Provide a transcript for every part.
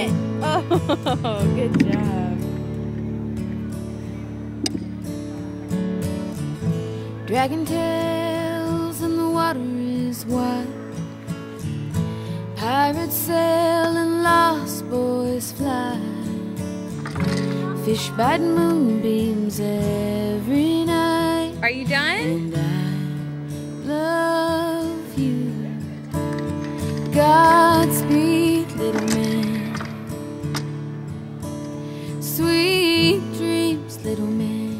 it! Oh, good job. Dragon tails and the water is wide. Pirates sail and lost boys fly. Fish bite moonbeams every night. Are you done? And I love you. Godspeed, little man. Sweet dreams, little man.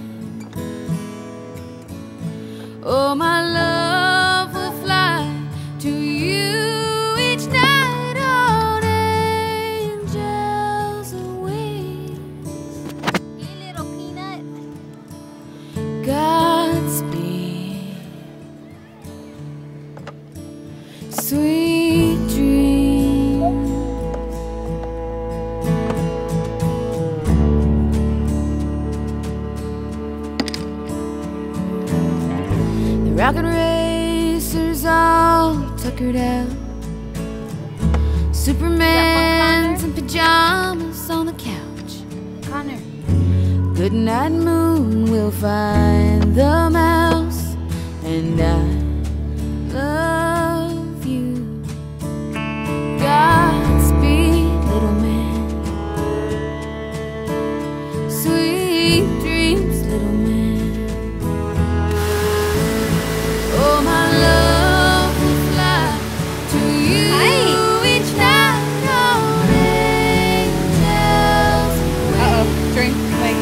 Oh, my love will fly to you each night on angels' wings. Hey, little peanut. Godspeed, sweet dreams. The rocket racers all tuckered out. Superman's in pajamas on the couch. Connor. Good night, moon, we'll find the mouse. And I love you. Godspeed, little man. Sweet dreams, little man. Oh, my love will fly to you each night on angels' wings. Drink. Wait.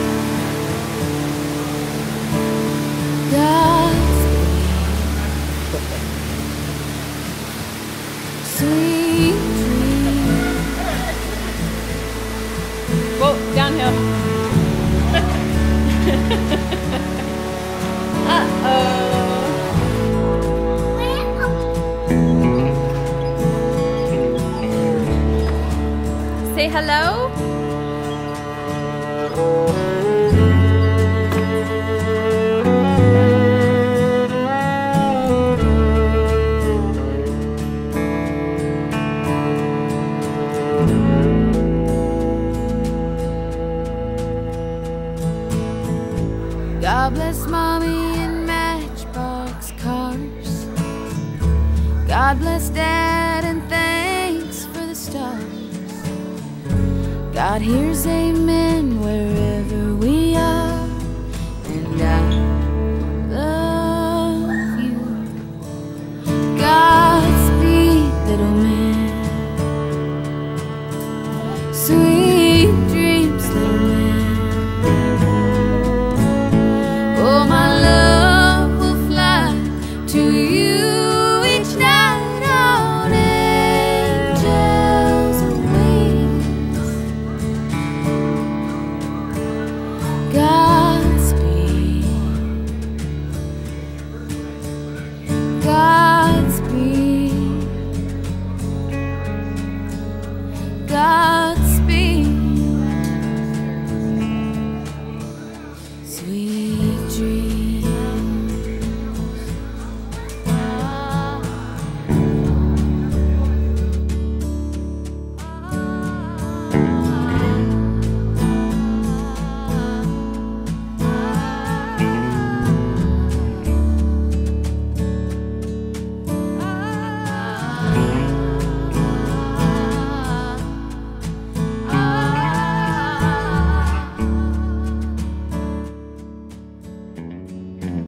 Sweet dreams. Whoa, downhill. Uh-oh. Say hello. God bless mommy and matchbox cars. God bless dad and thanks for the stars. God hears amen wherever